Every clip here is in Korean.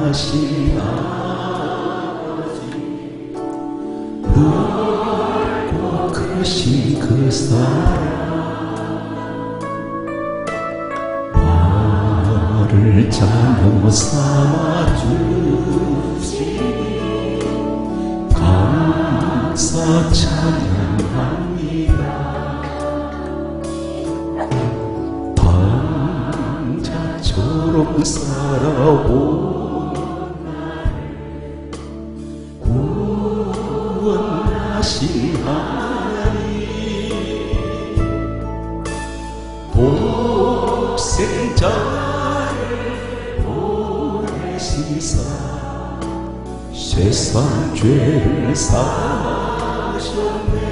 구원하신 아버지, 넓고 크신 그 사랑, 나를 자녀 삼아주시니 감사 찬양합니다. 당자처럼 살아온 나를 구원하신 하나님, 독생자를 보내시사 세상 죄를 사하셨네.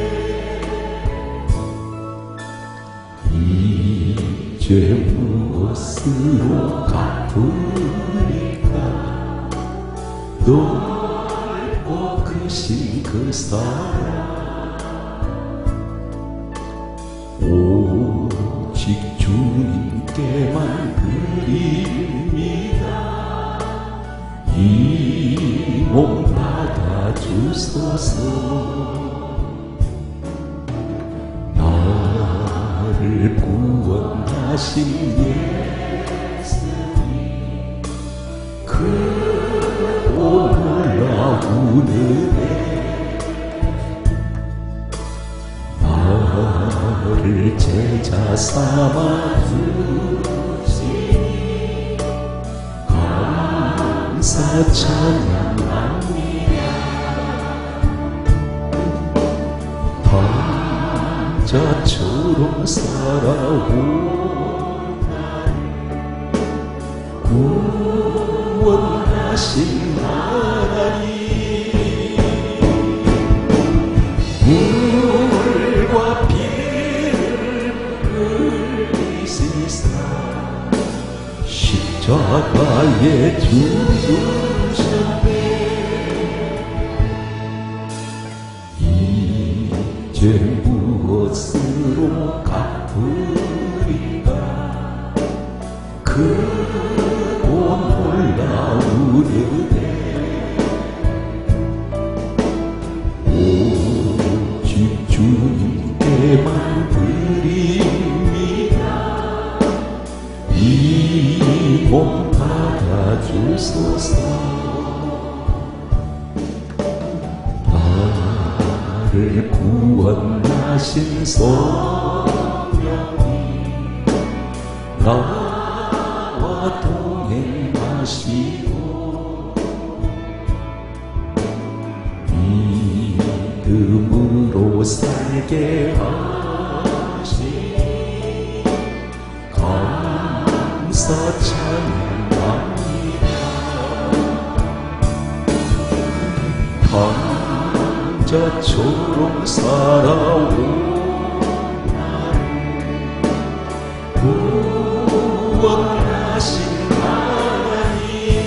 이제 무엇으로 갚으리까? 넓고 크신 그 사랑, 오직 주님께만 드립니다. 이 몸 받아주소서. 나를 구원하신 예수님, 크고 놀라운 은혜, 나를 제자 삼아주시니 감사 찬양합니다. 자처럼 살아온 나를 구원하신 하나님, 물과 피를 흘리시사 십자가에 죽으셨네. 이제 무엇으로 갚으리까? 크고 놀라운 은혜, 오직 주님께만 드립니다. 이 몸 받아주소서. 나를 구원하신 성령님, 나와 동행하시고 믿음으로 살게 하시니 감사 찬양합니다. 자처럼 살아온 나를 구원하신 하나님,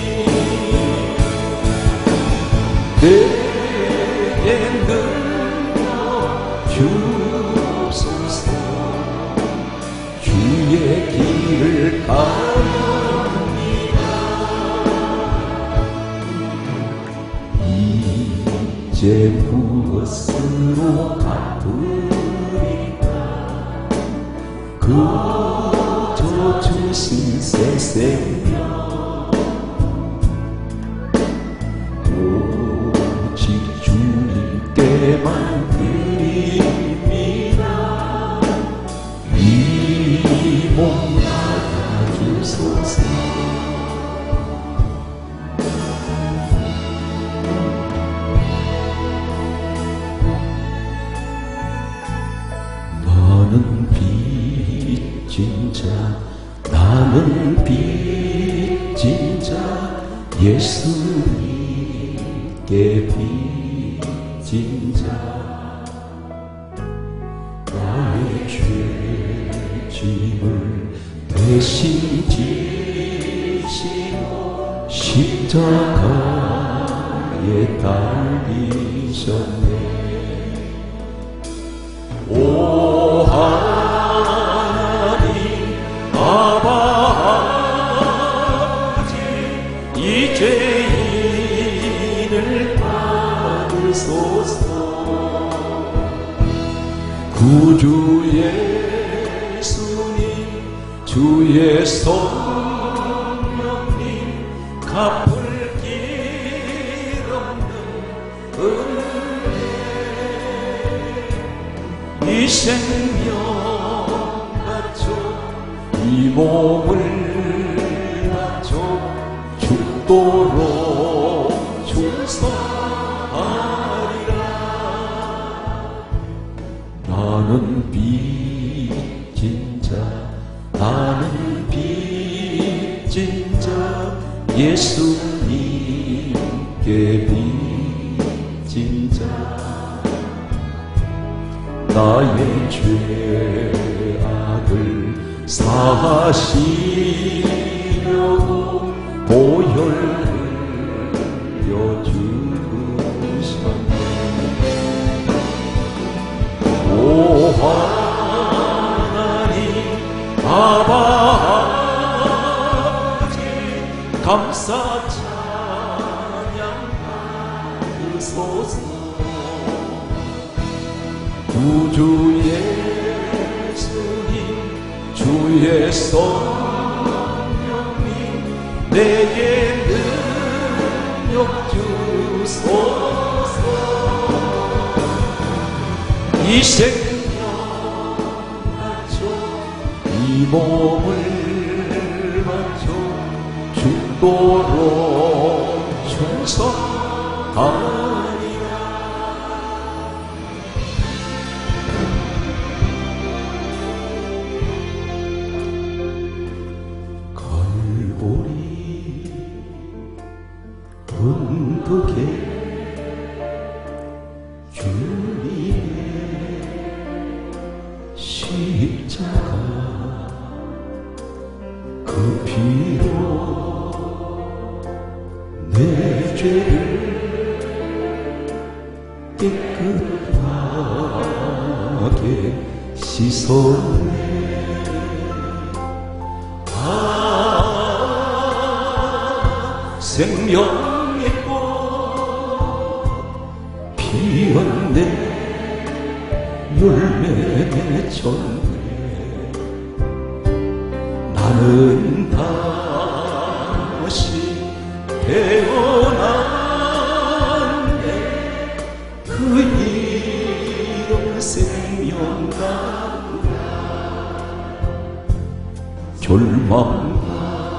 내게 능력 주옵소서. 주의 길을 가렵니다. 이제 무엇으로 갚으리까? 그저 주신 새 생명, 오직 주님께만 드립니다. 이 몸 받아주소서. 나는 빚진 자, 예수님께 빚진 자, 나의 죄짐을 대신 지시고 십자가에 달리셨네. 오 하나님 아버지, 이제 주의 성령님 갚을 길 없는 은혜 이 생명 바쳐 이 몸을 바쳐 죽도록 충성하리라. 나는 빚진 자 나는 빚진 자 예수님께 빚진 자 나의 죄악을 사하시려고 보혈 흘려 주셨네. 오 하나님 아바 아버지 감사 찬양 받으소서. 구주 예수님 주의 성령님 내게 능력 주소서. 이 생명 바쳐 이 몸을 바쳐 죽도록 충성하리라. 갈보리 언덕에 주님의 십자가 그 피로 내 죄를 깨끗하게 씻었네. 생명의 꽃 피었네. 열매 맺혔네. 나는 다시 태어났네. 그 이름 생명나무라. 절망과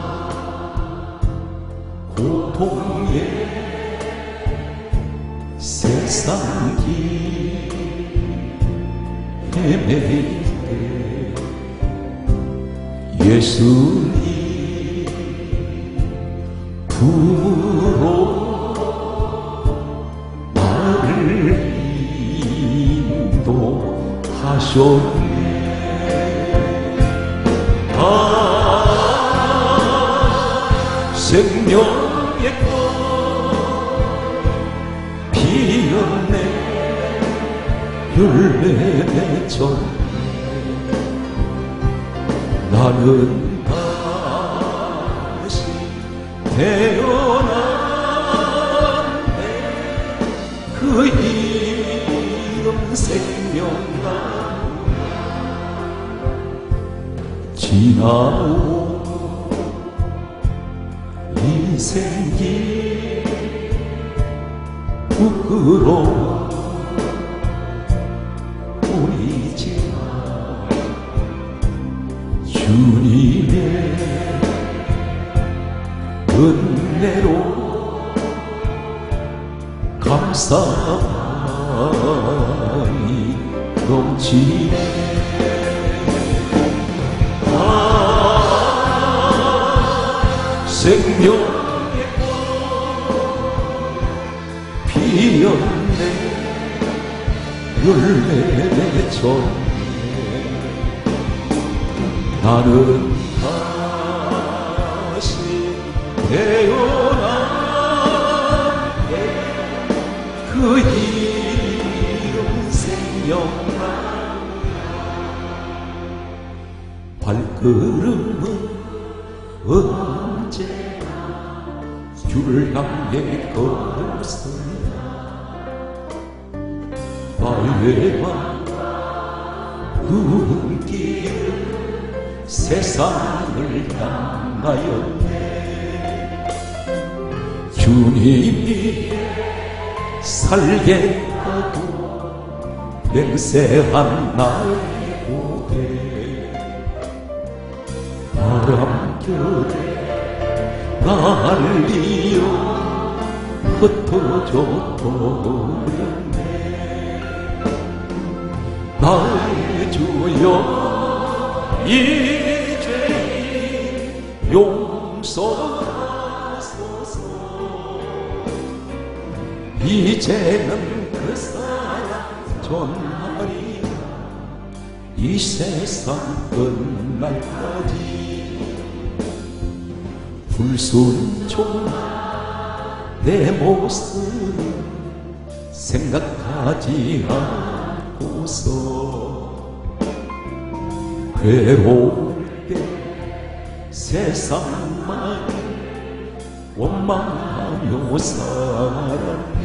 고통에 세상 길 헤매일 때 예수님 품으로 나를 인도하셨네. 생명의 꽃 피었네. 열매 맺혔네. 나는 다시 태어났네. 그 이름 생명나무라. 지나온 인생길 부끄러워 보이지만 주님의 은혜로 감사함이 넘치네. 생명의 꽃 피었네. 열매 맺혔네. 나는 다시 태어났네. 그 이름 생명나무라. 발걸음은 언제나 주를 향해 걸었으나 발레와 눈길을 세상을 향하였네. 주님이 살게 하고 맹세한 나의 고백, 바람결에 날리어 흩어져 버렸네. 나의 주여 이 죄인 용서하소서. 이제는 그 사랑 전하리라 이 세상 끝날까지. 불순종한 내 모습을 생각하지 않고서 괴로울 때 세상만 원망하며 살았네.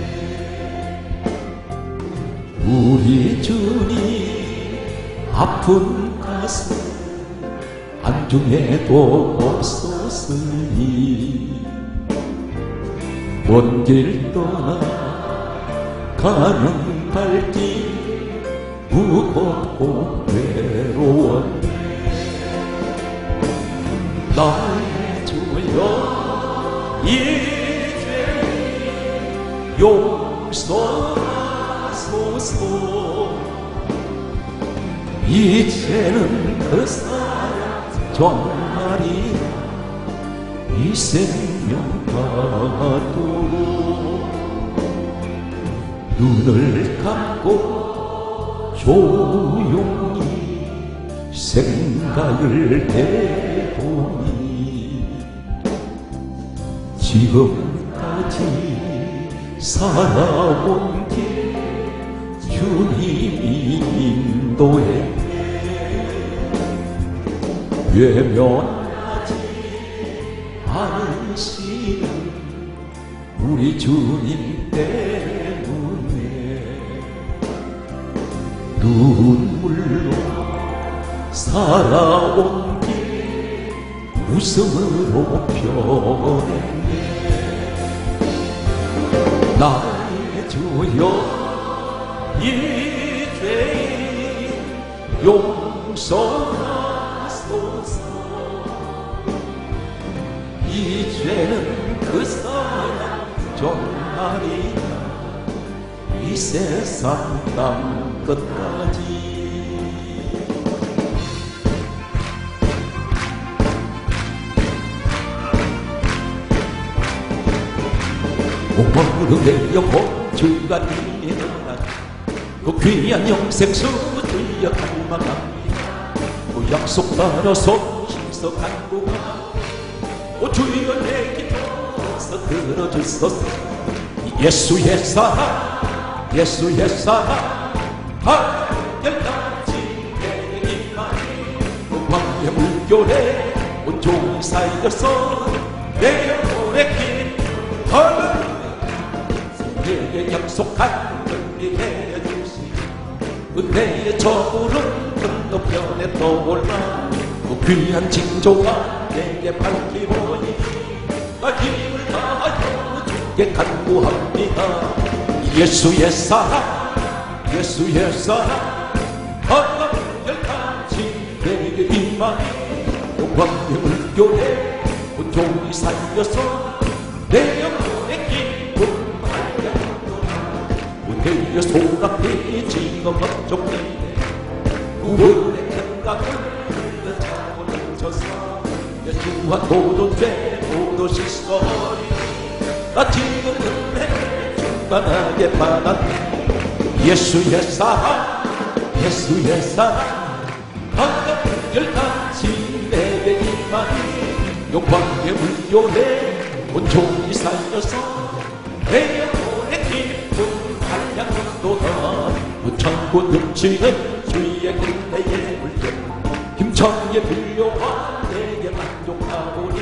우리 주님 아픈 가슴 안중에도 없었으니 먼 길 떠나 가는 발길 무겁고 외로웠네. 나의 주여 이 죄 용서하소서. 이제는 그 사랑 전하리라 이 생명 가도록. 눈을 감고 조용히 생각을 해보니 지금까지 살아온 길 주님이 인도했네. 외면하지 않으시는 우리 주님 때문에 눈물로 살아온 길 웃음으로 변했네. 나의 주여 이 죄인 용서하소서. 이제는 그 사랑 전하리라 이 세상 땅 끝까지. 오늘의 영혼 주가 이르나 그 귀한 영생수 주여 갈망합니다. 그 약속 따라서 힘써 간구하고 주여 내 기도서 들어주소서. 예수의 사랑 예수의 사랑 한결같이 내게 임하니 그 광야 물결에 온종일 쌓여서 내 영혼의 길 내게 약속한 은혜해 주시니 은혜의 저물은 건너편에 떠올라 그 귀한 징조가 내게 밝히오니 나 힘을 다하여 주께 간구합니다. 예수의 사랑 예수의 사랑 한결같이 내게 임하니 광야의 물결에 온종일 쌓여서 내 영혼의 기쁨 은혜의 소낙이 지금 헛종이네. 구원의 생각을 차고 넘쳐서 예수와 모든 죄 모두 씻어버리니 나 지금 은혜를 충만하게 받았네. 예수의 사랑 예수의 사랑 한결같이 내게 임하니 영광의 물결에 온종일 쌓여서 내 영혼의 기쁨 한량도다. 무창고 넘치는 주의 은혜의 물결 힘차게 불려와 내게 만족하오니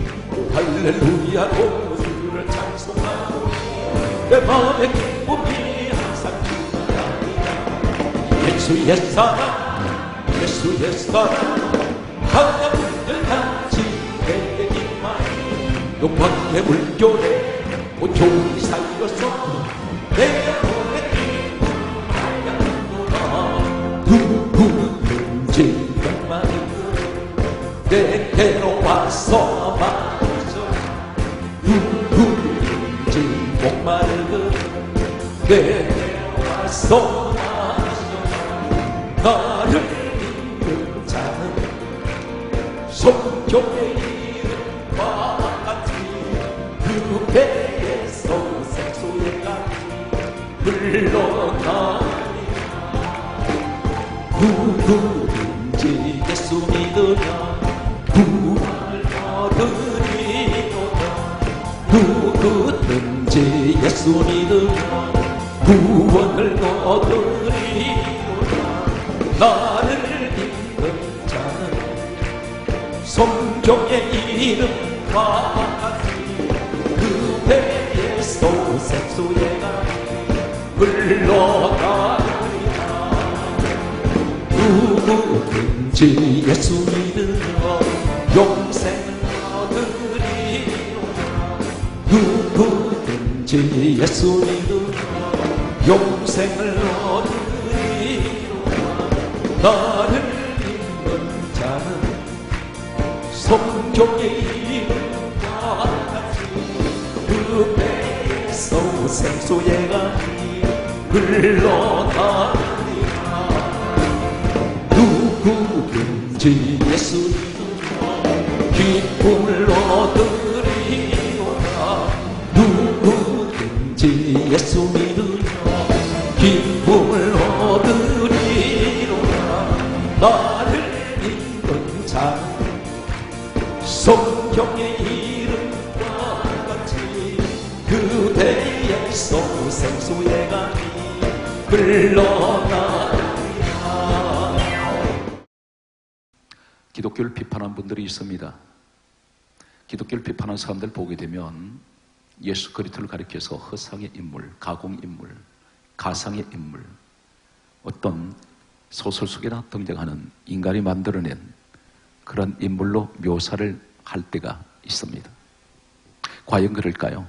할렐루야로 주를 찬송하오니 내 마음의 기쁨이 항상 주가 아니라. 예수의 사랑 예수의 사랑 하나님들같이 내게 임하니 영광의 물결에 온종일 살려서 내가 보낸 하얀도다. 누구든지 내게로 와서 마셔. 누구든지 목마르든 내게로 와서 마셔. 나를 믿는 자는 성경의 이름과 같이 그 배에서 생수의 강이 흘러나리라. 누구든지 예수 믿으면 구원을 얻으리로다. 누구든지 예수 믿으면 구원을 얻으리로다. 나를 믿는 자는 성경의 이름과 같이 그 배에서 생수의 강이 흘러나리라. 누구든지 예수 믿으면 영생을 얻으리로다. 누구든지 예수 믿으면 영생을 얻으리로다. 나를 믿는 자는 성경의 이름과 같이 그 배에서 생수의 강이 흘러나리라. 누구든지 예수 믿으면 기쁨을 얻으리로다. 누구든지 예수 믿으면 기쁨을 얻으리로다. 나를 믿는 자 성경의 이름과 같이 그 배에서 생수의 강이 흘러나리라. 기독교를 비판한 분들이 있습니다. 기독교를 비판하는 사람들 보게 되면 예수 그리스도를 가리켜서 허상의 인물, 가공 인물, 가상의 인물, 어떤 소설 속에나 등장하는 인간이 만들어낸 그런 인물로 묘사를 할 때가 있습니다. 과연 그럴까요?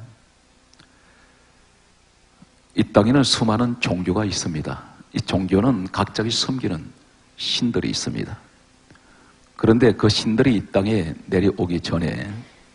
이 땅에는 수많은 종교가 있습니다. 이 종교는 각자가 섬기는 신들이 있습니다. 그런데 그 신들이 이 땅에 내려오기 전에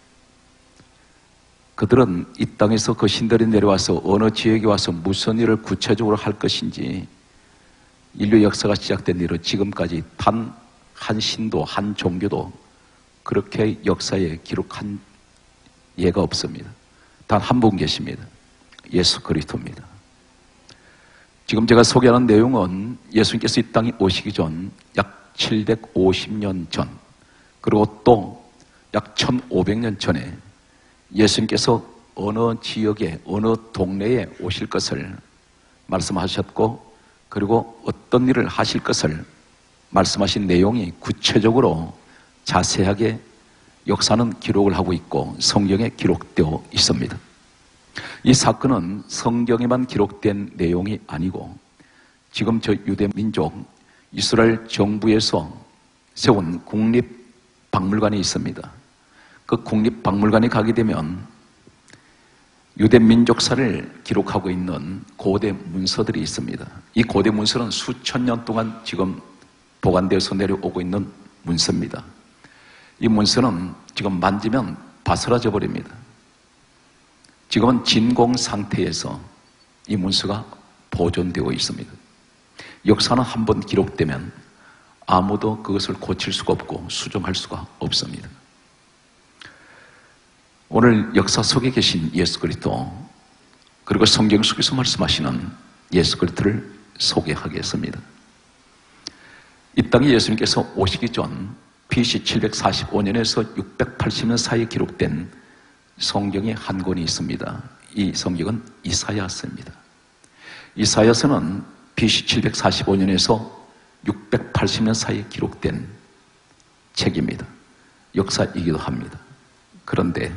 그들은 이 땅에서 그 신들이 내려와서 어느 지역에 와서 무슨 일을 구체적으로 할 것인지 인류 역사가 시작된 이후 지금까지 단 한 신도 한 종교도 그렇게 역사에 기록한 예가 없습니다. 단 한 분 계십니다. 예수 그리스도입니다. 지금 제가 소개하는 내용은 예수님께서 이 땅에 오시기 전 약 750년 전, 그리고 또 약 1500년 전에 예수님께서 어느 지역에, 어느 동네에 오실 것을 말씀하셨고, 그리고 어떤 일을 하실 것을 말씀하신 내용이 구체적으로 자세하게 역사는 기록을 하고 있고 성경에 기록되어 있습니다. 이 사건은 성경에만 기록된 내용이 아니고 지금 저 유대민족 이스라엘 정부에서 세운 국립박물관이 있습니다. 그 국립박물관에 가게 되면 유대민족사를 기록하고 있는 고대 문서들이 있습니다. 이 고대 문서는 수천 년 동안 지금 보관되어서 내려오고 있는 문서입니다. 이 문서는 지금 만지면 바스라져 버립니다. 지금은 진공 상태에서 이 문서가 보존되어 있습니다. 역사는 한번 기록되면 아무도 그것을 고칠 수가 없고 수정할 수가 없습니다. 오늘 역사 속에 계신 예수 그리스도, 그리고 성경 속에서 말씀하시는 예수 그리스도를 소개하겠습니다. 이 땅에 예수님께서 오시기 전 BC 745년에서 680년 사이에 기록된 성경의 한 권이 있습니다. 이 성경은 이사야서입니다. 이사야서는 BC 745년에서 680년 사이에 기록된 책입니다. 역사이기도 합니다. 그런데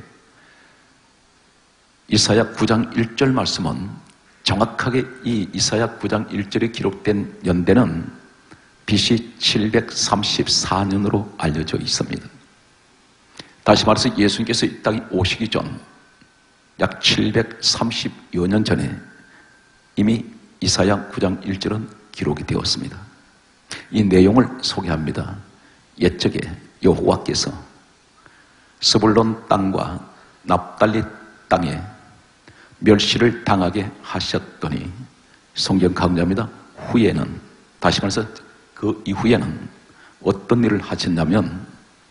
이사야 9장 1절 말씀은 정확하게 이 이사야 9장 1절에 기록된 연대는 BC 734년으로 알려져 있습니다. 다시 말해서 예수님께서 이 땅에 오시기 전 약 730여 년 전에 이미 이사야 9장 1절은 기록이 되었습니다. 이 내용을 소개합니다. 옛적에 여호와께서 스불론 땅과 납달리 땅에 멸시를 당하게 하셨더니 성경 강조합니다. 후에는, 다시 말해서 그 이후에는 어떤 일을 하셨냐면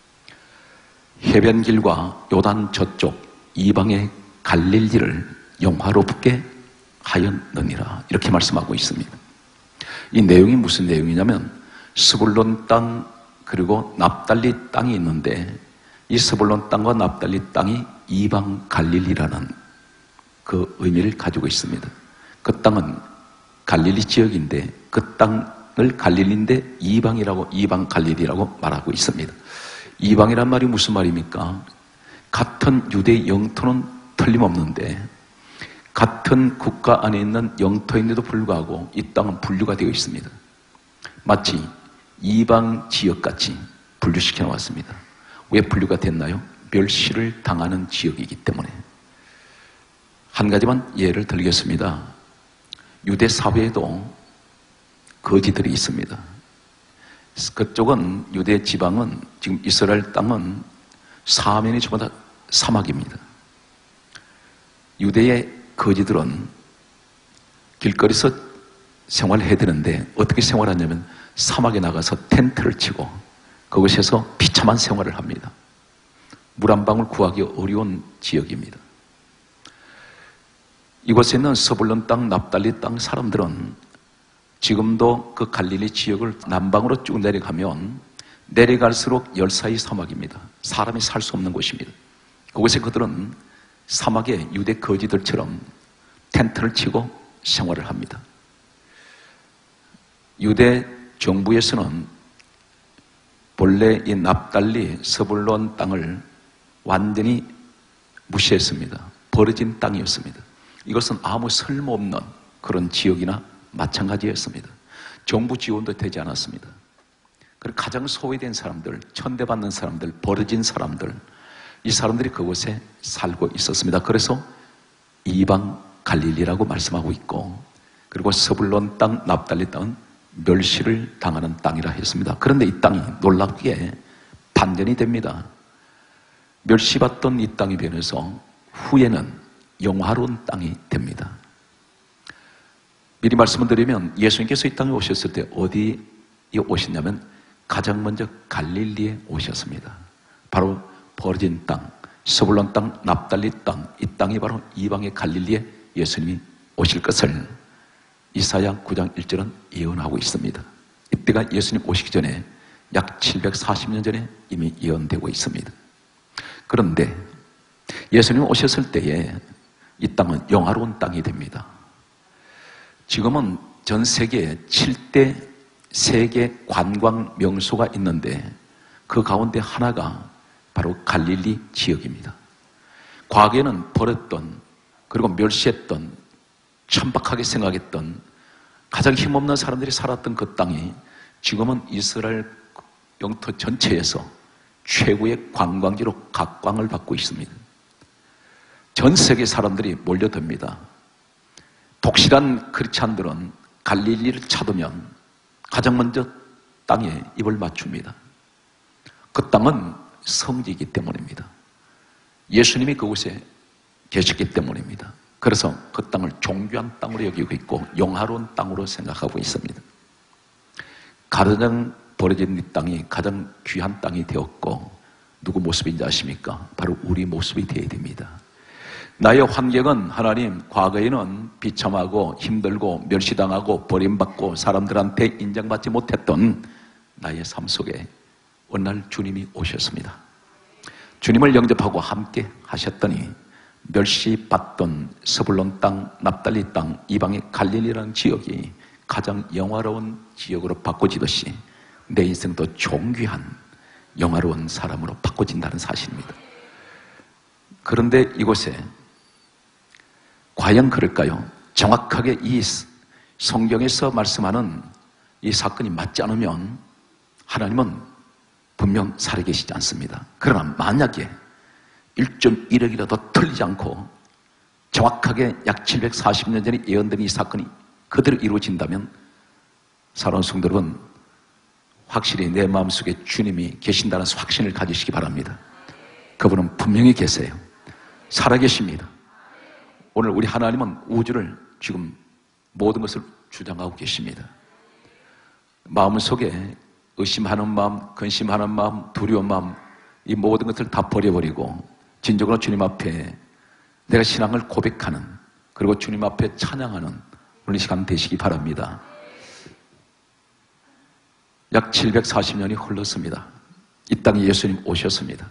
해변길과 요단 저쪽 이방의 갈릴리를 영화롭게 하였느니라, 이렇게 말씀하고 있습니다. 이 내용이 무슨 내용이냐면 스불론 땅 그리고 납달리 땅이 있는데 이 스불론 땅과 납달리 땅이 이방 갈릴리라는 그 의미를 가지고 있습니다. 그 땅은 갈릴리 지역인데 그 땅을 갈릴리인데 이방이라고, 이방 갈릴리라고 말하고 있습니다. 이방이란 말이 무슨 말입니까? 같은 유대 영토는 틀림없는데 같은 국가 안에 있는 영토인데도 불구하고 이 땅은 분류가 되어 있습니다. 마치 이방 지역같이 분류시켜 놓았습니다. 왜 분류가 됐나요? 멸시를 당하는 지역이기 때문에. 한 가지만 예를 들겠습니다. 유대 사회에도 거지들이 있습니다. 그쪽은, 유대 지방은, 지금 이스라엘 땅은 사면이 전부 다 사막입니다. 유대의 거지들은 길거리에서 생활해야 되는데 어떻게 생활하냐면 사막에 나가서 텐트를 치고 그곳에서 비참한 생활을 합니다. 물 한 방울 구하기 어려운 지역입니다. 이곳에 있는 스불론 땅, 납달리 땅 사람들은 지금도 그 갈릴리 지역을 남방으로 쭉 내려가면 내려갈수록 열사의 사막입니다. 사람이 살 수 없는 곳입니다. 그곳에 그들은 사막의 유대 거지들처럼 텐트를 치고 생활을 합니다. 유대 정부에서는 본래 이 납달리 스불론 땅을 완전히 무시했습니다. 버려진 땅이었습니다. 이것은 아무 쓸모없는 그런 지역이나 마찬가지였습니다. 정부 지원도 되지 않았습니다. 그리고 가장 소외된 사람들, 천대받는 사람들, 버려진 사람들, 이 사람들이 그곳에 살고 있었습니다. 그래서 이방 갈릴리라고 말씀하고 있고, 그리고 스불론 땅, 납달리 땅은 멸시를 당하는 땅이라 했습니다. 그런데 이 땅이 놀랍게 반전이 됩니다. 멸시받던 이 땅이 변해서 후에는 영화로운 땅이 됩니다. 미리 말씀을 드리면 예수님께서 이 땅에 오셨을 때 어디에 오셨냐면 가장 먼저 갈릴리에 오셨습니다. 바로 버려진 땅, 스불론 땅, 납달리 땅, 이 땅이 바로 이방의 갈릴리에 예수님이 오실 것을 이사야 9장 1절은 예언하고 있습니다. 이때가 예수님 오시기 전에 약 740년 전에 이미 예언되고 있습니다. 그런데 예수님 오셨을 때에 이 땅은 영화로운 땅이 됩니다. 지금은 전 세계에 7대 세계 관광 명소가 있는데 그 가운데 하나가 바로 갈릴리 지역입니다. 과거에는 버렸던, 그리고 멸시했던, 천박하게 생각했던, 가장 힘없는 사람들이 살았던 그 땅이 지금은 이스라엘 영토 전체에서 최고의 관광지로 각광을 받고 있습니다. 전 세계 사람들이 몰려듭니다. 독실한 크리스찬들은 갈릴리를 찾으면 가장 먼저 땅에 입을 맞춥니다. 그 땅은 성지이기 때문입니다. 예수님이 그곳에 계셨기 때문입니다. 그래서 그 땅을 존귀한 땅으로 여기고 있고 영화로운 땅으로 생각하고 있습니다. 가장 버려진 이 땅이 가장 귀한 땅이 되었고, 누구 모습인지 아십니까? 바로 우리 모습이 되어야 됩니다. 나의 환경은 하나님, 과거에는 비참하고 힘들고 멸시당하고 버림받고 사람들한테 인정받지 못했던 나의 삶 속에 어느 날 주님이 오셨습니다. 주님을 영접하고 함께 하셨더니 멸시받던 스불론 땅, 납달리 땅, 이방의 갈릴리라는 지역이 가장 영화로운 지역으로 바꿔지듯이 내 인생도 존귀한 영화로운 사람으로 바꿔진다는 사실입니다. 그런데 이곳에 과연 그럴까요? 정확하게 이 성경에서 말씀하는 이 사건이 맞지 않으면 하나님은 분명 살아계시지 않습니다. 그러나 만약에 1.1억이라도 틀리지 않고 정확하게 약 740년 전에 예언된 이 사건이 그대로 이루어진다면 사랑하는 성도 여러분, 확실히 내 마음속에 주님이 계신다는 확신을 가지시기 바랍니다. 그분은 분명히 계세요. 살아계십니다. 오늘 우리 하나님은 우주를 지금 모든 것을 주장하고 계십니다. 마음속에 의심하는 마음, 근심하는 마음, 두려운 마음, 이 모든 것을 다 버려버리고 진정으로 주님 앞에 내가 신앙을 고백하는, 그리고 주님 앞에 찬양하는 오늘 이 시간 되시기 바랍니다. 약 740년이 흘렀습니다. 이 땅에 예수님 오셨습니다.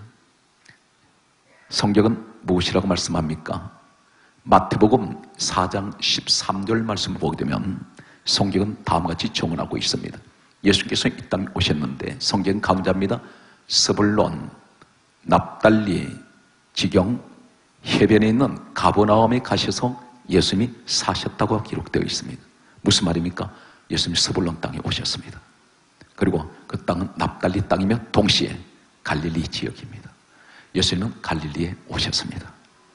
성경은 무엇이라고 말씀합니까? 마태복음 4장 13절 말씀을 보게 되면 성경은 다음과 같이 정언하고 있습니다. 예수께서 이 땅에 오셨는데 성경 가운데입니다. 스불론, 납달리, 지경, 해변에 있는 가버나움에 가셔서 예수님이 사셨다고 기록되어 있습니다. 무슨 말입니까? 예수님이 스불론 땅에 오셨습니다. 그리고 그 땅은 납달리 땅이며 동시에 갈릴리 지역입니다. 예수님은 갈릴리에 오셨습니다.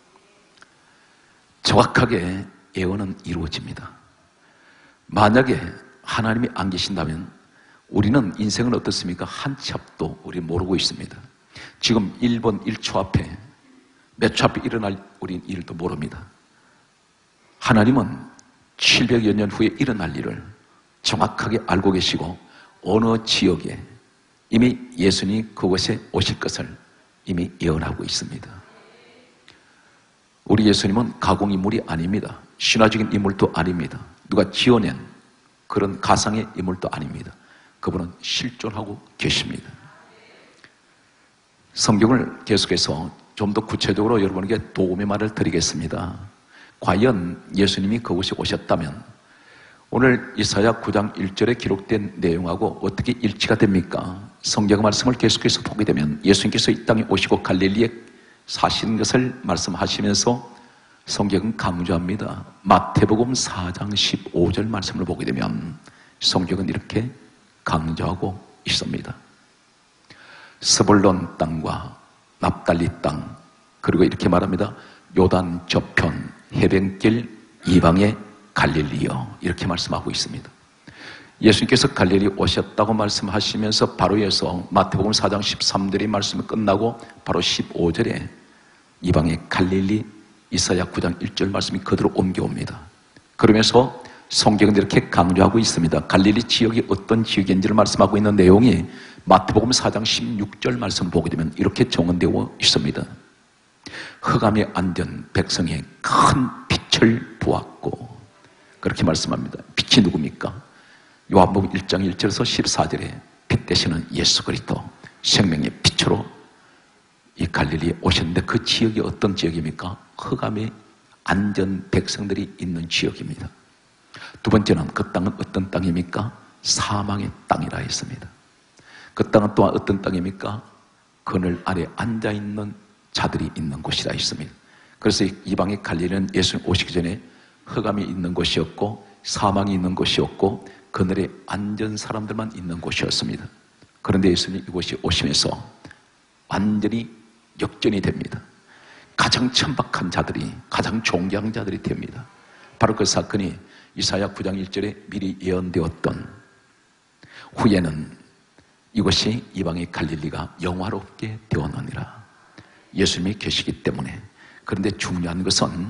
정확하게 예언은 이루어집니다. 만약에 하나님이 안 계신다면 우리는 인생은 어떻습니까? 한 치 앞도 우리 모르고 있습니다. 지금 1분 1초 앞에 몇 초 앞에 일어날 우린 일도 모릅니다. 하나님은 700여 년 후에 일어날 일을 정확하게 알고 계시고 어느 지역에 이미 예수님이 그곳에 오실 것을 이미 예언하고 있습니다. 우리 예수님은 가공인물이 아닙니다. 신화적인 인물도 아닙니다. 누가 지어낸 그런 가상의 인물도 아닙니다. 그분은 실존하고 계십니다. 성경을 계속해서 좀 더 구체적으로 여러분에게 도움의 말을 드리겠습니다. 과연 예수님이 그곳에 오셨다면 오늘 이사야 9장 1절에 기록된 내용하고 어떻게 일치가 됩니까? 성경 말씀을 계속해서 보게 되면 예수님께서 이 땅에 오시고 갈릴리에 사신 것을 말씀하시면서 성경은 강조합니다. 마태복음 4장 15절 말씀을 보게 되면 성경은 이렇게 강조하고 있습니다. 스불론 땅과 납달리 땅, 그리고 이렇게 말합니다. 요단 저편 해변길 이방의 갈릴리요, 이렇게 말씀하고 있습니다. 예수님께서 갈릴리 오셨다고 말씀하시면서 바로 이어서 마태복음 4장 13절의 말씀이 끝나고 바로 15절에 이방의 갈릴리 이사야 9장 1절 말씀이 그대로 옮겨옵니다. 그러면서 성경은 이렇게 강조하고 있습니다. 갈릴리 지역이 어떤 지역인지를 말씀하고 있는 내용이 마태복음 4장 16절 말씀을 보게 되면 이렇게 정언되어 있습니다. 흑암에 앉은 백성의 큰 빛을 보았고, 그렇게 말씀합니다. 빛이 누굽니까? 요한복음 1장 1절에서 14절에 빛 되시는 예수 그리스도, 생명의 빛으로 이 갈릴리에 오셨는데 그 지역이 어떤 지역입니까? 흑암에 앉은 백성들이 있는 지역입니다. 두 번째는 그 땅은 어떤 땅입니까? 사망의 땅이라 했습니다. 그 땅은 또한 어떤 땅입니까? 그늘 아래 앉아있는 자들이 있는 곳이라 했습니다. 그래서 이방의 갈릴리는 예수님 오시기 전에 흑암이 있는 곳이었고 사망이 있는 곳이었고 그늘에 앉은 사람들만 있는 곳이었습니다. 그런데 예수님 이곳이 오시면서 완전히 역전이 됩니다. 가장 천박한 자들이, 가장 존경한 자들이 됩니다. 바로 그 사건이 이사야 9장 1절에 미리 예언되었던, 후에는 이것이 이방의 갈릴리가 영화롭게 되었느니라. 예수님이 계시기 때문에. 그런데 중요한 것은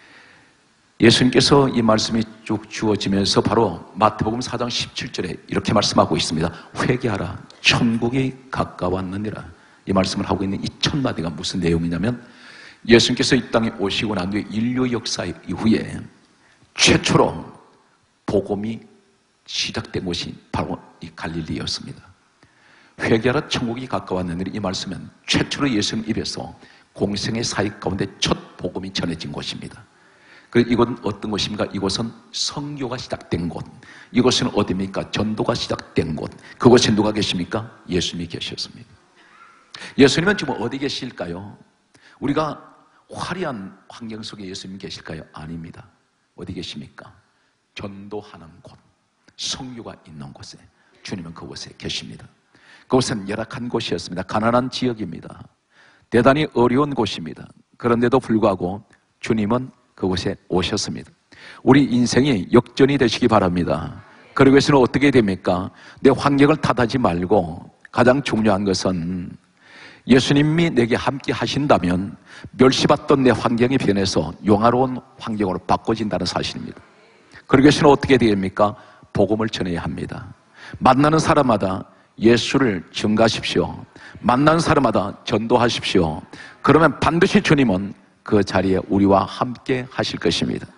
예수님께서 이 말씀이 쭉 주어지면서 바로 마태복음 4장 17절에 이렇게 말씀하고 있습니다. 회개하라, 천국이 가까웠느니라. 이 말씀을 하고 있는 이 첫 마디가 무슨 내용이냐면 예수님께서 이 땅에 오시고 난 뒤에 인류 역사 이후에 최초로 복음이 시작된 곳이 바로 이 갈릴리였습니다. 회개하라, 천국이 가까웠느니라. 이 말씀은 최초로 예수님 입에서 공생의 사역 가운데 첫 복음이 전해진 곳입니다. 이곳은 어떤 곳입니까? 이곳은 선교가 시작된 곳. 이곳은 어디입니까? 전도가 시작된 곳. 그곳에 누가 계십니까? 예수님이 계셨습니다. 예수님은 지금 어디 계실까요? 우리가 화려한 환경 속에 예수님이 계실까요? 아닙니다. 어디 계십니까? 전도하는 곳, 성교가 있는 곳에 주님은 그곳에 계십니다. 그곳은 열악한 곳이었습니다. 가난한 지역입니다. 대단히 어려운 곳입니다. 그런데도 불구하고 주님은 그곳에 오셨습니다. 우리 인생이 역전이 되시기 바랍니다. 그러기 위해서는 어떻게 됩니까? 내 환경을 탓하지 말고 가장 중요한 것은 예수님이 내게 함께 하신다면 멸시받던 내 환경이 변해서 영화로운 환경으로 바꿔진다는 사실입니다. 그러기 위해서는 어떻게 됩니까? 복음을 전해야 합니다. 만나는 사람마다 예수를 증가하십시오. 만나는 사람마다 전도하십시오. 그러면 반드시 주님은 그 자리에 우리와 함께 하실 것입니다.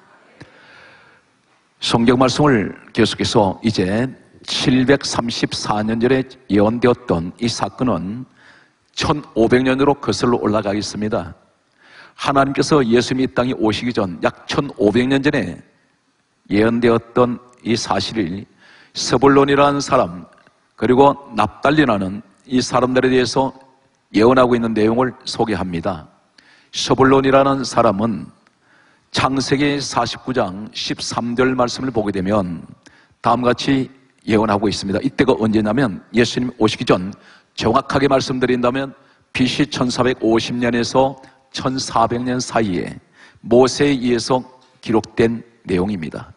성경 말씀을 계속해서 이제 734년 전에 예언되었던 이 사건은 1500년으로 거슬러 올라가겠습니다. 하나님께서 예수님이 이 땅에 오시기 전 약 1500년 전에 예언되었던 이 사실을 스불론이라는 사람 그리고 납달리라는 이 사람들에 대해서 예언하고 있는 내용을 소개합니다. 스불론이라는 사람은 창세기 49장 13절 말씀을 보게 되면 다음같이 예언하고 있습니다. 이때가 언제냐면 예수님 오시기 전 정확하게 말씀드린다면 BC 1450년에서 1400년 사이에 모세에 의해서 기록된 내용입니다.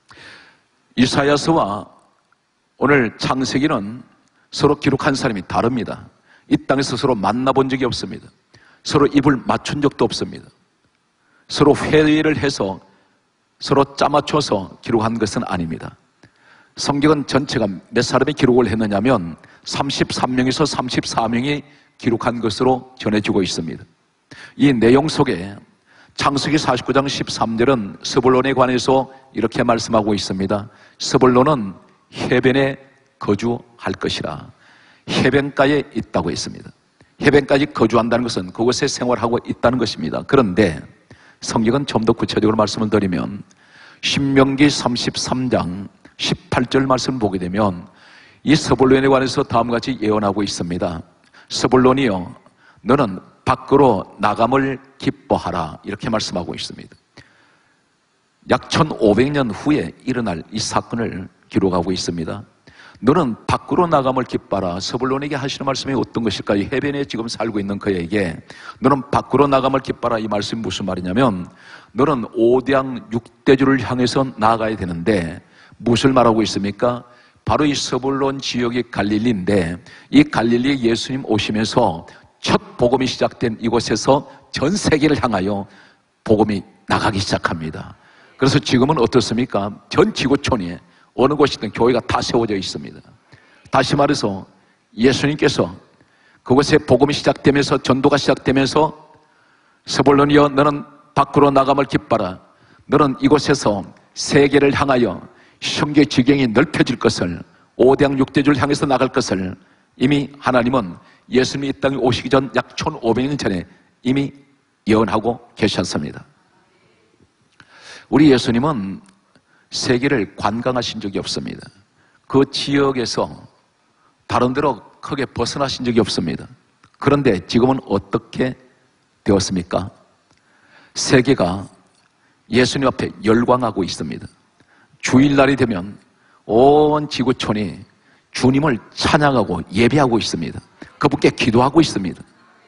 이사야서와 오늘 창세기는 서로 기록한 사람이 다릅니다. 이 땅에서 서로 만나본 적이 없습니다. 서로 입을 맞춘 적도 없습니다. 서로 회의를 해서 서로 짜맞춰서 기록한 것은 아닙니다. 성경은 전체가 몇 사람이 기록을 했느냐면 33명에서 34명이 기록한 것으로 전해지고 있습니다. 이 내용 속에 창세기 49장 13절은 스불론에 관해서 이렇게 말씀하고 있습니다. 스불론은 해변에 거주할 것이라. 해변가에 있다고 했습니다. 해변까지 거주한다는 것은 그곳에 생활하고 있다는 것입니다. 그런데 성경은 좀 더 구체적으로 말씀을 드리면 신명기 33장 18절 말씀을 보게 되면 이 스불론에 관해서 다음과 같이 예언하고 있습니다. 스불론이여 너는 밖으로 나감을 기뻐하라 이렇게 말씀하고 있습니다. 약 1500년 후에 일어날 이 사건을 기록하고 있습니다. 너는 밖으로 나감을 기뻐하라. 스불론에게 하시는 말씀이 어떤 것일까요? 해변에 지금 살고 있는 그에게 너는 밖으로 나감을 기뻐하라 이 말씀이 무슨 말이냐면 너는 5대양 6대주를 향해서 나아가야 되는데 무엇을 말하고 있습니까? 바로 이 스불론 지역이 갈릴리인데 이 갈릴리에 예수님 오시면서 첫 복음이 시작된 이곳에서 전 세계를 향하여 복음이 나가기 시작합니다. 그래서 지금은 어떻습니까? 전 지구촌에 어느 곳이든 교회가 다 세워져 있습니다. 다시 말해서 예수님께서 그곳에 복음이 시작되면서 전도가 시작되면서 스불론이여 너는 밖으로 나감을 기뻐하라. 너는 이곳에서 세계를 향하여 형제 지경이 넓혀질 것을 5대양 6대주를 향해서 나갈 것을 이미 하나님은 예수님이 이 땅에 오시기 전 약 1500년 전에 이미 예언하고 계셨습니다. 우리 예수님은 세계를 관광하신 적이 없습니다. 그 지역에서 다른 데로 크게 벗어나신 적이 없습니다. 그런데 지금은 어떻게 되었습니까? 세계가 예수님 앞에 열광하고 있습니다. 주일날이 되면 온 지구촌이 주님을 찬양하고 예배하고 있습니다. 그분께 기도하고 있습니다.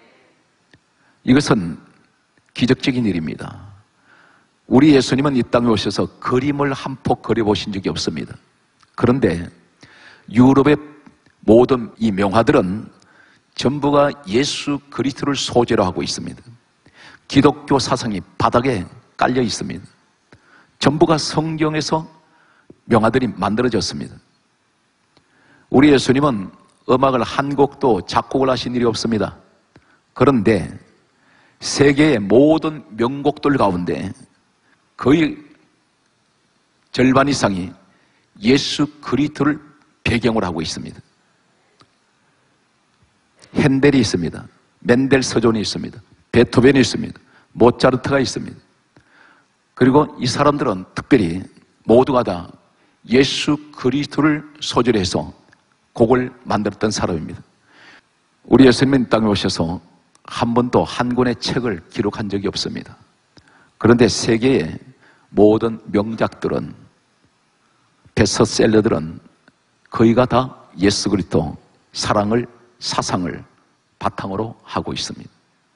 이것은 기적적인 일입니다. 우리 예수님은 이 땅에 오셔서 그림을 한 폭 그려보신 적이 없습니다. 그런데 유럽의 모든 이 명화들은 전부가 예수 그리스도를 소재로 하고 있습니다. 기독교 사상이 바닥에 깔려 있습니다. 전부가 성경에서 명화들이 만들어졌습니다. 우리 예수님은 음악을 한 곡도 작곡을 하신 일이 없습니다. 그런데 세계의 모든 명곡들 가운데 거의 절반 이상이 예수 그리스도를 배경으로 하고 있습니다. 핸델이 있습니다. 멘델서존이 있습니다. 베토벤이 있습니다. 모차르트가 있습니다. 그리고 이 사람들은 특별히 모두가 다 예수 그리스도를 소재로 해서 곡을 만들었던 사람입니다. 우리 예수님은 이 땅에 오셔서 한 번도 한 권의 책을 기록한 적이 없습니다. 그런데 세계의 모든 명작들은 베스트셀러들은 거의가 다 예수 그리스도 사랑을, 사상을 바탕으로 하고 있습니다.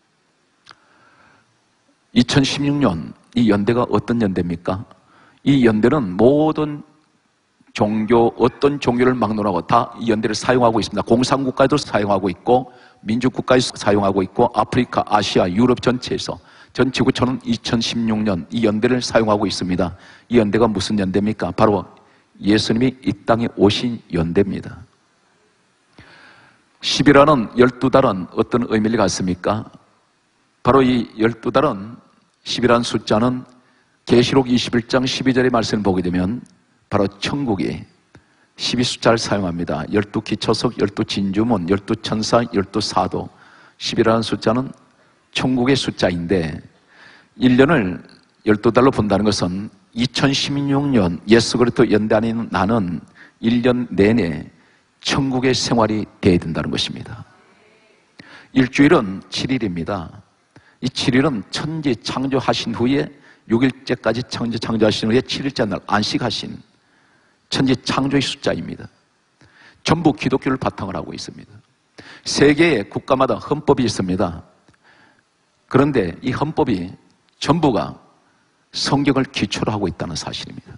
2016년 이 연대가 어떤 연대입니까? 이 연대는 모든 종교, 어떤 종교를 막론하고 다 이 연대를 사용하고 있습니다. 공산국가에도 사용하고 있고 민주국가에서 사용하고 있고 아프리카, 아시아, 유럽 전체에서 전 지구촌은 2016년 이 연대를 사용하고 있습니다. 이 연대가 무슨 연대입니까? 바로 예수님이 이 땅에 오신 연대입니다. 10이라는 12달은 어떤 의미를 갖습니까? 바로 이 12달은 10이라는 숫자는 계시록 21장 12절의 말씀을 보게 되면 바로 천국이 12 숫자를 사용합니다. 12기초석, 12진주문, 12천사, 12사도 10이라는 숫자는 천국의 숫자인데 1년을 12달로 본다는 것은 2016년 예수 그리스도 연대 안에 있는 나는 1년 내내 천국의 생활이 되어야 된다는 것입니다. 일주일은 7일입니다. 이 7일은 천지 창조하신 후에 6일째까지 천지 창조하신 후에 7일째 날 안식하신 천지 창조의 숫자입니다. 전부 기독교를 바탕을 하고 있습니다. 세계의 국가마다 헌법이 있습니다. 그런데 이 헌법이 전부가 성경을 기초로 하고 있다는 사실입니다.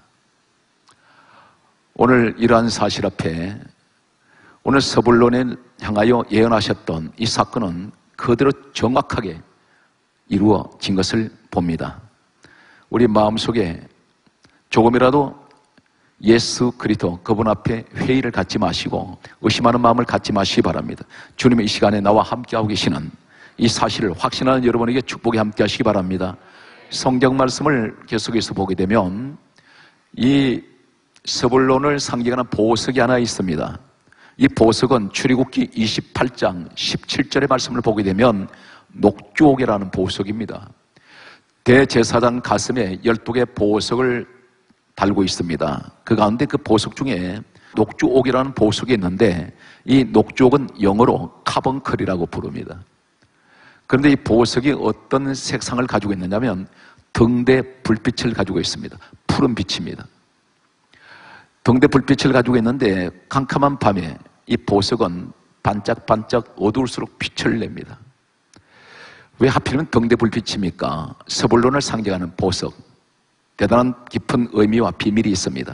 오늘 이러한 사실 앞에 오늘 서불론을 향하여 예언하셨던 이 사건은 그대로 정확하게 이루어진 것을 봅니다. 우리 마음속에 조금이라도 예수 그리스도 그분 앞에 회의를 갖지 마시고 의심하는 마음을 갖지 마시기 바랍니다. 주님의 이 시간에 나와 함께하고 계시는 이 사실을 확신하는 여러분에게 축복이 함께 하시기 바랍니다. 성경 말씀을 계속해서 보게 되면 이 서불론을 상징하는 보석이 하나 있습니다. 이 보석은 출애굽기 28장 17절의 말씀을 보게 되면 녹주옥이라는 보석입니다. 대제사장 가슴에 12개 보석을 달고 있습니다. 그 가운데 그 보석 중에 녹주옥이라는 보석이 있는데 이 녹주옥은 영어로 카본컬이라고 부릅니다. 그런데 이 보석이 어떤 색상을 가지고 있느냐면 등대 불빛을 가지고 있습니다. 푸른 빛입니다. 등대 불빛을 가지고 있는데 캄캄한 밤에 이 보석은 반짝반짝 어두울수록 빛을 냅니다. 왜 하필이면 등대 불빛입니까? 서불론을 상징하는 보석, 대단한 깊은 의미와 비밀이 있습니다.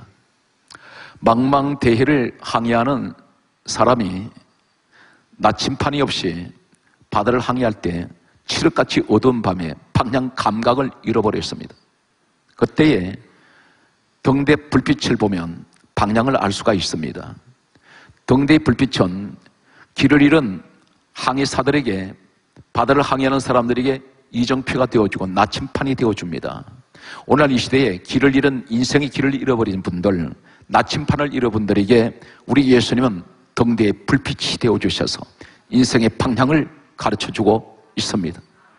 망망대해를 항해하는 사람이 나침판이 없이 바다를 항해할 때 칠흑같이 어두운 밤에 방향 감각을 잃어버렸습니다. 그때에 등대 불빛을 보면 방향을 알 수가 있습니다. 등대의 불빛은 길을 잃은 항해사들에게, 바다를 항해하는 사람들에게 이정표가 되어주고 나침판이 되어줍니다. 오늘 이 시대에 길을 잃은, 인생의 길을 잃어버린 분들, 나침판을 잃은 분들에게 우리 예수님은 등대의 불빛이 되어주셔서 인생의 방향을 가르쳐주고 있습니다.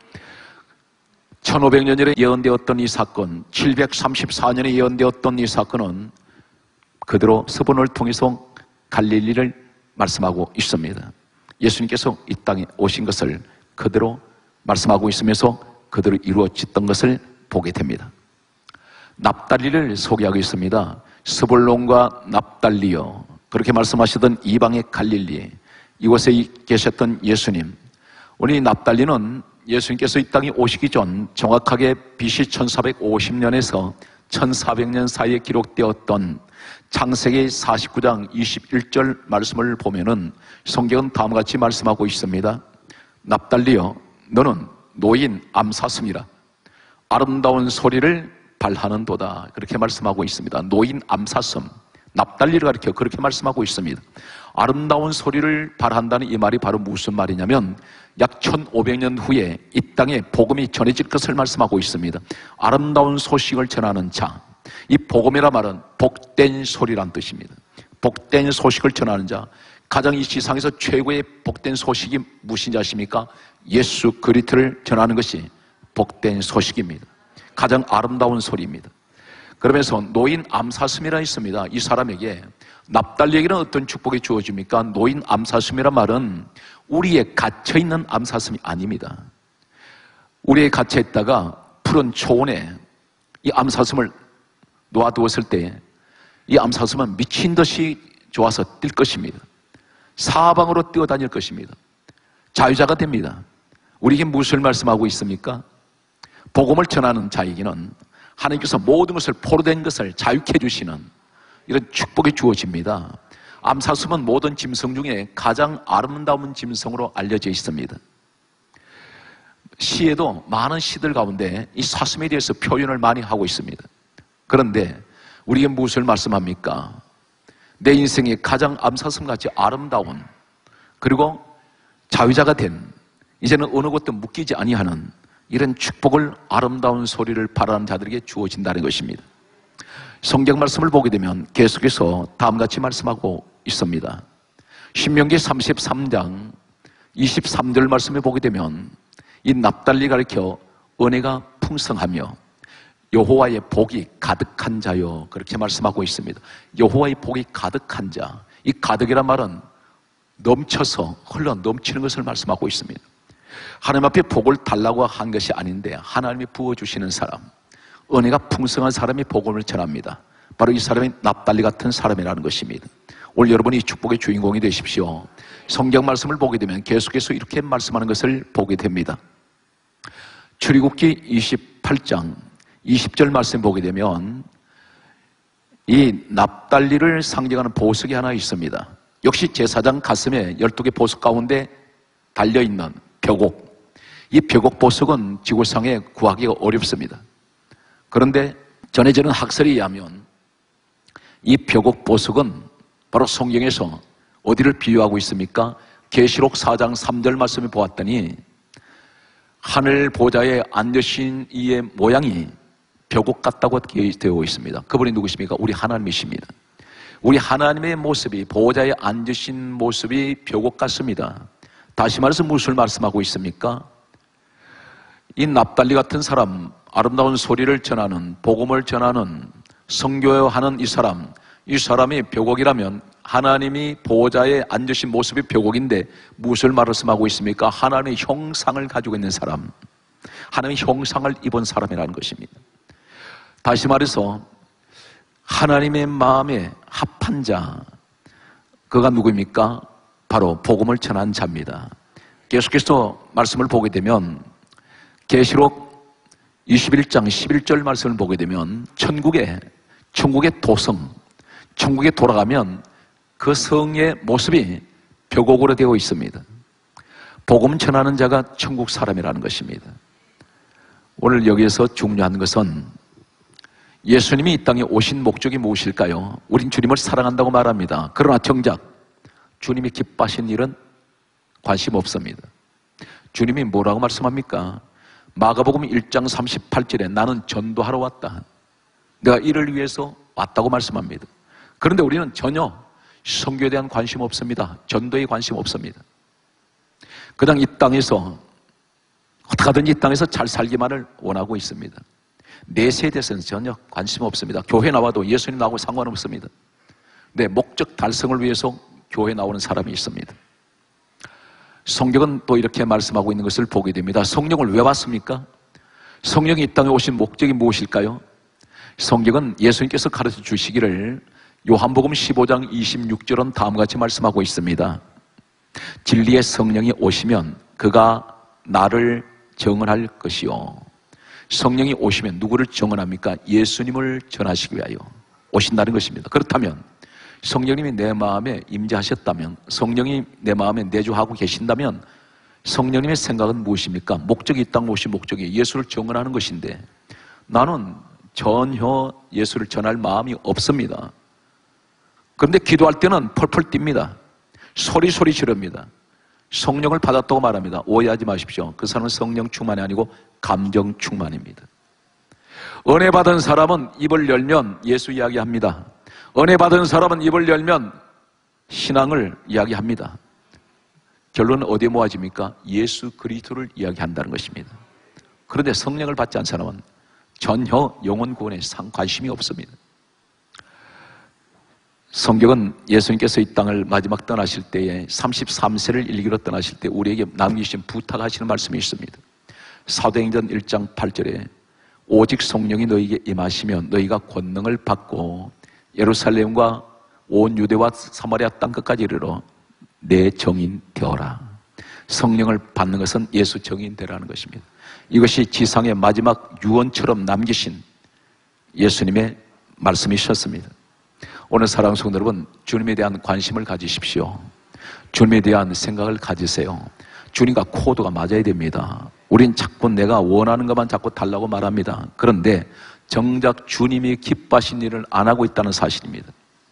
1500년 전에 예언되었던 이 사건, 734년에 예언되었던 이 사건은 그대로 서본을 통해서 갈릴리를 말씀하고 있습니다. 예수님께서 이 땅에 오신 것을 그대로 말씀하고 있으면서 그대로 이루어졌던 것을 보게 됩니다. 납달리를 소개하고 있습니다. 스불론과 납달리여, 그렇게 말씀하시던 이방의 갈릴리, 이곳에 계셨던 예수님. 우리 납달리는 예수님께서 이 땅에 오시기 전 정확하게 BC 1450년에서 1400년 사이에 기록되었던 창세기 49장 21절 말씀을 보면은 성경은 다음과 같이 말씀하고 있습니다. 납달리여, 너는 노인 암사슴이라 아름다운 소리를 발하는도다. 그렇게 말씀하고 있습니다. 노인 암사슴, 납달리를 가리켜 그렇게 말씀하고 있습니다. 아름다운 소리를 발한다는 이 말이 바로 무슨 말이냐면 약 1500년 후에 이 땅에 복음이 전해질 것을 말씀하고 있습니다. 아름다운 소식을 전하는 자, 이 복음이라 말은 복된 소리란 뜻입니다. 복된 소식을 전하는 자, 가장 이 지상에서 최고의 복된 소식이 무엇인지 아십니까? 예수 그리스도를 전하는 것이 복된 소식입니다. 가장 아름다운 소리입니다. 그러면서 노인 암사슴이라 있습니다. 이 사람에게 납달리에게는 어떤 축복이 주어집니까? 노인 암사슴이란 말은 우리에 갇혀있는 암사슴이 아닙니다. 우리에 갇혀있다가 푸른 초원에 이 암사슴을 놓아두었을 때 이 암사슴은 미친 듯이 좋아서 뛸 것입니다. 사방으로 뛰어다닐 것입니다. 자유자가 됩니다. 우리에게 무엇을 말씀하고 있습니까? 복음을 전하는 자에게는 하나님께서 모든 것을 포로된 것을 자유케 해주시는 이런 축복이 주어집니다. 암사슴은 모든 짐승 중에 가장 아름다운 짐승으로 알려져 있습니다. 시에도 많은 시들 가운데 이 사슴에 대해서 표현을 많이 하고 있습니다. 그런데 우리에게 무엇을 말씀합니까? 내 인생에 가장 암사슴같이 아름다운, 그리고 자유자가 된, 이제는 어느 곳도 묶이지 아니하는 이런 축복을, 아름다운 소리를 바라는 자들에게 주어진다는 것입니다. 성경 말씀을 보게 되면 계속해서 다음같이 말씀하고 있습니다. 신명기 33장 23절 말씀을 보게 되면 이 납달리 가리켜 은혜가 풍성하며 여호와의 복이 가득한 자요, 그렇게 말씀하고 있습니다. 여호와의 복이 가득한 자, 이 가득이란 말은 넘쳐서 흘러 넘치는 것을 말씀하고 있습니다. 하나님 앞에 복을 달라고 한 것이 아닌데 하나님이 부어주시는 사람, 은혜가 풍성한 사람이 복음을 전합니다. 바로 이 사람이 납달리 같은 사람이라는 것입니다. 오늘 여러분이 이 축복의 주인공이 되십시오. 성경 말씀을 보게 되면 계속해서 이렇게 말씀하는 것을 보게 됩니다. 출애굽기 28장 20절 말씀 보게 되면 이 납달리를 상징하는 보석이 하나 있습니다. 역시 제사장 가슴에 12개 보석 가운데 달려있는 벽옥, 이 벽옥 보석은 지구상에 구하기가 어렵습니다. 그런데 전해지는 학설에 의하면 이 벽옥 보석은 바로 성경에서 어디를 비유하고 있습니까? 계시록 4장 3절 말씀을 보았더니 하늘 보좌에 앉으신 이의 모양이 벽옥 같다고 되어 있습니다. 그분이 누구십니까? 우리 하나님이십니다. 우리 하나님의 모습이, 보좌에 앉으신 모습이 벽옥 같습니다. 다시 말해서 무엇을 말씀하고 있습니까? 이 납달리 같은 사람, 아름다운 소리를 전하는, 복음을 전하는, 선교하는 이 사람이 벽옥이라면 하나님이 보호자에 앉으신 모습이 벽옥인데 무엇을 말씀하고 있습니까? 하나님의 형상을 가지고 있는 사람, 하나님의 형상을 입은 사람이라는 것입니다. 다시 말해서 하나님의 마음에 합한 자, 그가 누구입니까? 바로 복음을 전한 자입니다. 계속해서 말씀을 보게 되면 계시록 21장 11절 말씀을 보게 되면 천국의 도성, 천국에 돌아가면 그 성의 모습이 벽옥으로 되어 있습니다. 복음 전하는 자가 천국 사람이라는 것입니다. 오늘 여기에서 중요한 것은 예수님이 이 땅에 오신 목적이 무엇일까요? 우린 주님을 사랑한다고 말합니다. 그러나 정작 주님이 기뻐하신 일은 관심 없습니다. 주님이 뭐라고 말씀합니까? 마가복음 1장 38절에 나는 전도하러 왔다, 내가 이를 위해서 왔다고 말씀합니다. 그런데 우리는 전혀 선교에 대한 관심 없습니다. 전도에 관심 없습니다. 그냥 이 땅에서 어떻게든 이 땅에서 잘 살기만을 원하고 있습니다. 내세에 대해서는 전혀 관심 없습니다. 교회 나와도 예수님 나오고 상관없습니다. 내 목적 달성을 위해서 교회 나오는 사람이 있습니다. 성경은 또 이렇게 말씀하고 있는 것을 보게 됩니다. 성령을 왜 왔습니까? 성령이 이 땅에 오신 목적이 무엇일까요? 성경은 예수님께서 가르쳐 주시기를 요한복음 15장 26절은 다음과 같이 말씀하고 있습니다. 진리의 성령이 오시면 그가 나를 정언할 것이요. 성령이 오시면 누구를 정언합니까? 예수님을 전하시기 위하여 오신다는 것입니다. 그렇다면 성령님이 내 마음에 임재하셨다면, 성령이 내 마음에 내주하고 계신다면 성령님의 생각은 무엇입니까? 목적이 이 땅 오신 목적이 예수를 정언하는 것인데 나는 전혀 예수를 전할 마음이 없습니다. 그런데 기도할 때는 펄펄 뜁니다. 소리 지릅니다. 성령을 받았다고 말합니다. 오해하지 마십시오. 그 사람은 성령 충만이 아니고 감정 충만입니다. 은혜 받은 사람은 입을 열면 예수 이야기합니다. 은혜 받은 사람은 입을 열면 신앙을 이야기합니다. 결론은 어디에 모아집니까? 예수 그리스도를 이야기한다는 것입니다. 그런데 성령을 받지 않은 사람은 전혀 영혼 구원에 관심이 없습니다. 성경은 예수님께서 이 땅을 마지막 떠나실 때에 33세를 일기로 떠나실 때 우리에게 남기신 부탁하시는 말씀이 있습니다. 사도행전 1장 8절에 오직 성령이 너희에게 임하시면 너희가 권능을 받고 예루살렘과 온 유대와 사마리아 땅끝까지 이르러 내 정인 되어라. 성령을 받는 것은 예수 정인 되라는 것입니다. 이것이 지상의 마지막 유언처럼 남기신 예수님의 말씀이셨습니다. 오늘 사랑하는 성도 여러분, 주님에 대한 관심을 가지십시오. 주님에 대한 생각을 가지세요. 주님과 코드가 맞아야 됩니다. 우린 자꾸 내가 원하는 것만 자꾸 달라고 말합니다. 그런데 정작 주님이 기뻐하신 일을 안 하고 있다는 사실입니다.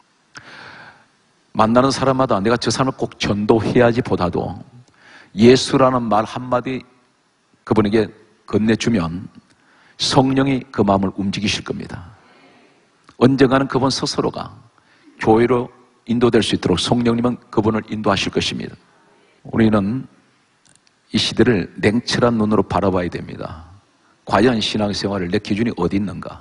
만나는 사람마다 내가 저 사람을 꼭 전도해야지 보다도 예수라는 말 한마디 그분에게 건네주면 성령이 그 마음을 움직이실 겁니다. 언젠가는 그분 스스로가 교회로 인도될 수 있도록 성령님은 그분을 인도하실 것입니다. 우리는 이 시대를 냉철한 눈으로 바라봐야 됩니다. 과연 신앙생활을 내 기준이 어디 있는가?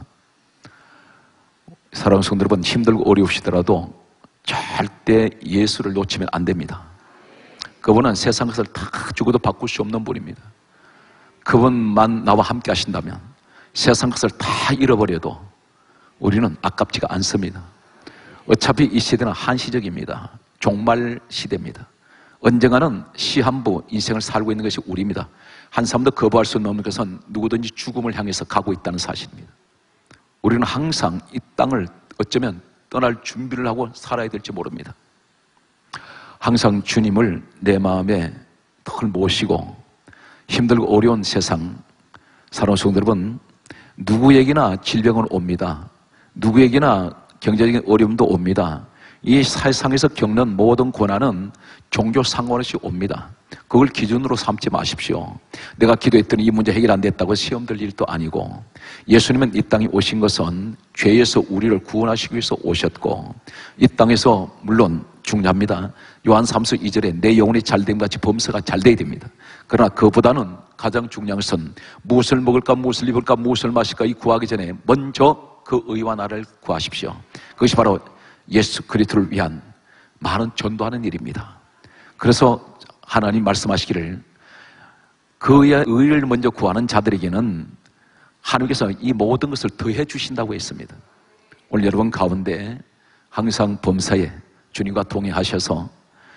사랑하는 성도 여러분, 힘들고 어려우시더라도 절대 예수를 놓치면 안 됩니다. 그분은 세상 것을 다 주고도 바꿀 수 없는 분입니다. 그분만 나와 함께 하신다면 세상 것을 다 잃어버려도 우리는 아깝지가 않습니다. 어차피 이 시대는 한시적입니다. 종말 시대입니다. 언젠가는 시한부 인생을 살고 있는 것이 우리입니다. 한 사람도 거부할 수 없는 것은 누구든지 죽음을 향해서 가고 있다는 사실입니다. 우리는 항상 이 땅을 어쩌면 떠날 준비를 하고 살아야 될지 모릅니다. 항상 주님을 내 마음에 늘 모시고 힘들고 어려운 세상, 사랑하는 성도 여러분, 누구에게나 질병은 옵니다. 누구에게나 경제적인 어려움도 옵니다. 이 세상에서 겪는 모든 고난은 종교 상관없이 옵니다. 그걸 기준으로 삼지 마십시오. 내가 기도했더니 이 문제 해결 안 됐다고 시험 들 일도 아니고, 예수님은 이 땅에 오신 것은 죄에서 우리를 구원하시기 위해서 오셨고, 이 땅에서 물론 중요합니다. 요한 3서 2절에 내 영혼이 잘됨 같이 범사가 잘돼야 됩니다. 그러나 그보다는 가장 중요한 것은 무엇을 먹을까, 무엇을 입을까, 무엇을 마실까 이 구하기 전에 먼저 그 의와 나를 구하십시오. 그것이 바로 예수 그리스도를 위한 많은 전도하는 일입니다. 그래서 하나님 말씀하시기를 그의 의를 먼저 구하는 자들에게는 하나님께서 이 모든 것을 더해 주신다고 했습니다. 오늘 여러분 가운데 항상 범사에 주님과 동행하셔서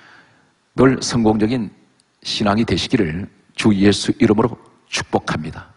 늘 성공적인 신앙이 되시기를 주 예수 이름으로 축복합니다.